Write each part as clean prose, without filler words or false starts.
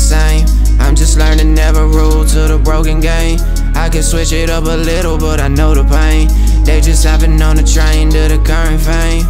same. I'm just learning never rule to the broken game. I can switch it up a little, but I know the pain. They just hopping on the train to the current fame.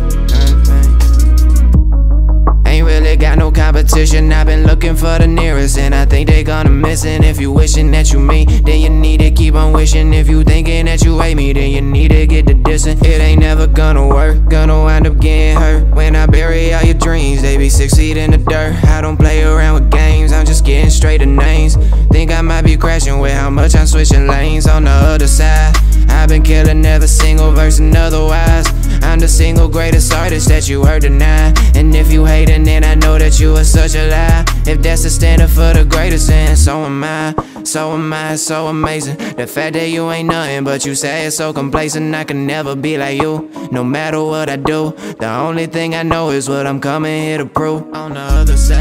Ain't really got no competition, I've been looking for the nearest, and I think they gonna miss it. If you wishing that you me, then you need to keep on wishing. If you thinking that you hate me, then you need to get the distance. It ain't never gonna work, gonna wind up getting hurt. When I bury all your dreams, they be 6 feet in the dirt. I don't play around with games, I'm just getting straight to names. Think I might be crashing with how much I'm switching lanes. On the other side, I've been killing every single verse and otherwise. I'm the single greatest artist that you heard tonight. And if you hating, then I know that you are such a lie. If that's the standard for the greatest, then so am I. So am I, it's so amazing. The fact that you ain't nothing, but you say it's so complacent. I can never be like you, no matter what I do. The only thing I know is what I'm coming here to prove. On the other side,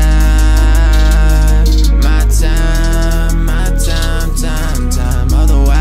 my time, otherwise.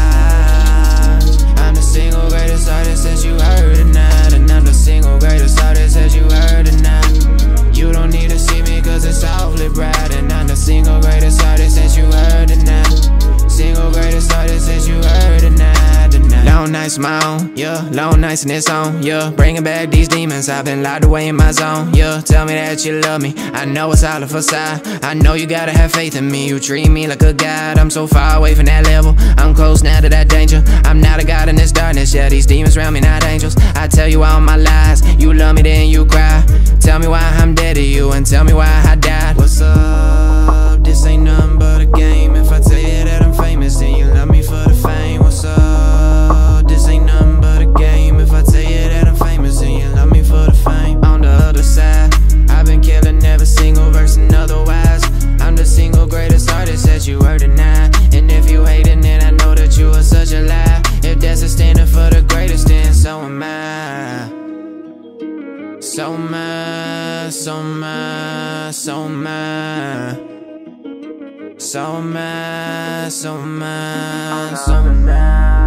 I'm the single greatest artist that you heard tonight. And I'm the single greatest artist that you heard tonight. You don't need to see me cause it's awfully bright. And I'm the single greatest artist that you heard tonight. Single greatest artist that you heard tonight. Long nights my own, yeah, long nights and it's on, yeah. Bringing back these demons, I've been locked away in my zone, yeah. Tell me that you love me, I know it's all a facade. I know you gotta have faith in me, you treat me like a god. I'm so far away from that level, I'm close now to that danger. I'm not a god in this darkness, yeah, these demons around me not angels. I tell you all my lies, you love me then you cry. Tell me why I'm dead to you and tell me why I died. What's up, this ain't nothing but a game. If I tell you that I'm famous, then you love me for the fame. What's up, this ain't nothing but a game. If I tell you that I'm famous, then you love me for the fame. On the other side, I've been killing every single verse and otherwise. I'm the single greatest artist that you heard tonight. And if you hating, then I know that you are such a lie. If that's a standard for the greatest, then so am I. So am I, so am I, so am I. So am I, so am I, so am I.